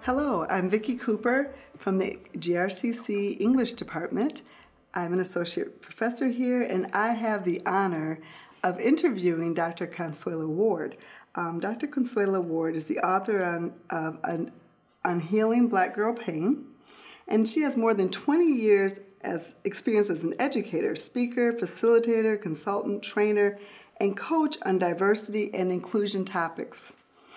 Hello, I'm Vikki Cooper from the GRCC English Department. I'm an associate professor here, and I have the honor of interviewing Dr. Consuela Ward. Dr. Consuela Ward is the author on healing Black girl pain, and she has more than 20 years experience as an educator, speaker, facilitator, consultant, trainer, and coach on diversity and inclusion topics.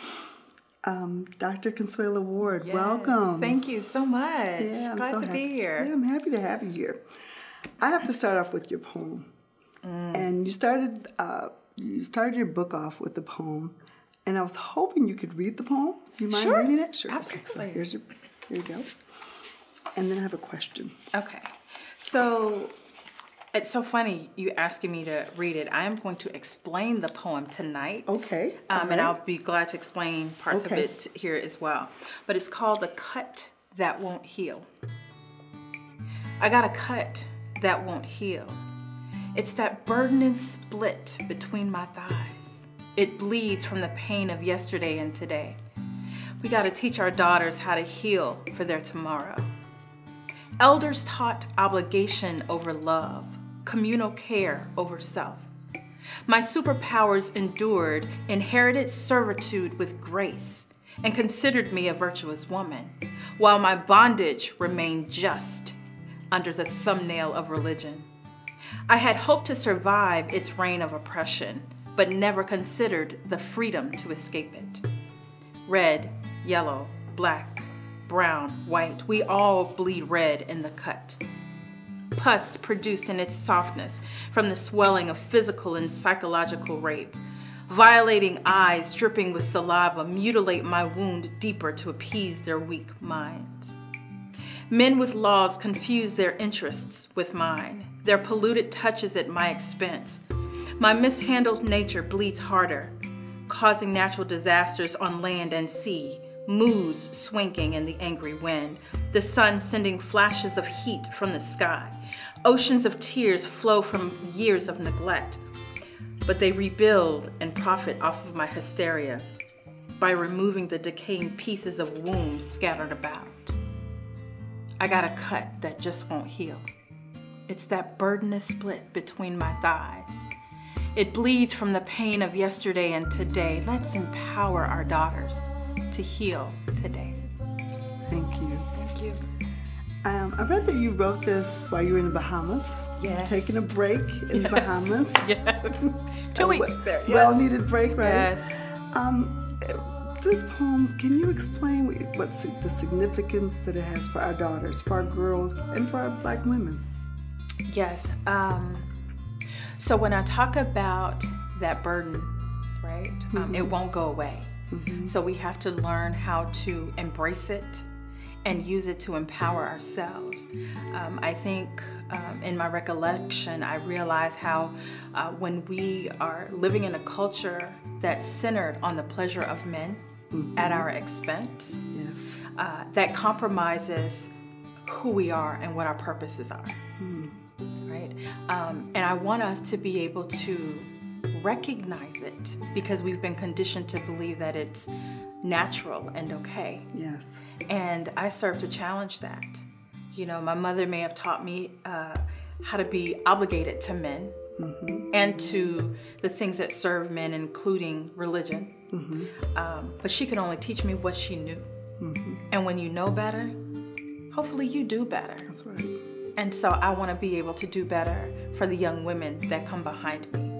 Dr. Consuela Ward, yes, welcome. Thank you so much. Yeah, I'm Glad so to happy. be here. Yeah, I'm happy to have you here. I have to start off with your poem. And you started your book off with the poem, and I was hoping you could read the poem. Do you mind reading it? Sure. Absolutely. Okay, so here you go. And then I have a question. Okay. So it's so funny you asking me to read it. I am going to explain the poem tonight. Okay. And I'll be glad to explain parts of it here as well. But it's called The Cut That Won't Heal. I got a cut that won't heal. It's that burdening split between my thighs. It bleeds from the pain of yesterday and today. We got to teach our daughters how to heal for their tomorrow. Elders taught obligation over love, communal care over self. My superpowers endured inherited servitude with grace and considered me a virtuous woman, while my bondage remained just under the thumbnail of religion. I had hoped to survive its reign of oppression, but never considered the freedom to escape it. Red, yellow, black, brown, white, we all bleed red in the cut. Pus produced in its softness from the swelling of physical and psychological rape. Violating eyes dripping with saliva mutilate my wound deeper to appease their weak minds. Men with laws confuse their interests with mine, their polluted touches at my expense. My mishandled nature bleeds harder, causing natural disasters on land and sea, moods swinging in the angry wind, the sun sending flashes of heat from the sky. Oceans of tears flow from years of neglect, but they rebuild and profit off of my hysteria by removing the decaying pieces of wombs scattered about. I got a cut that just won't heal. It's that burdenous split between my thighs. It bleeds from the pain of yesterday and today. Let's empower our daughters to heal today. Thank you. Thank you. I read that you wrote this while you were in the Bahamas. Yes. Taking a break in the Bahamas. Yes. 2 weeks there. Yes. Well-needed break, right? Yes. This poem, can you explain what's the significance that it has for our daughters, for our girls, and for our Black women? Yes. So when I talk about that burden, right, it won't go away. So we have to learn how to embrace it and use it to empower ourselves. I think in my recollection, I realize how when we are living in a culture that's centered on the pleasure of men at our expense, that compromises who we are and what our purposes are, right? And I want us to be able to recognize it because we've been conditioned to believe that it's natural and okay. Yes. And I serve to challenge that. You know, my mother may have taught me how to be obligated to men and to the things that serve men, including religion. But she could only teach me what she knew. And when you know better, hopefully you do better. That's right. And so I want to be able to do better for the young women that come behind me.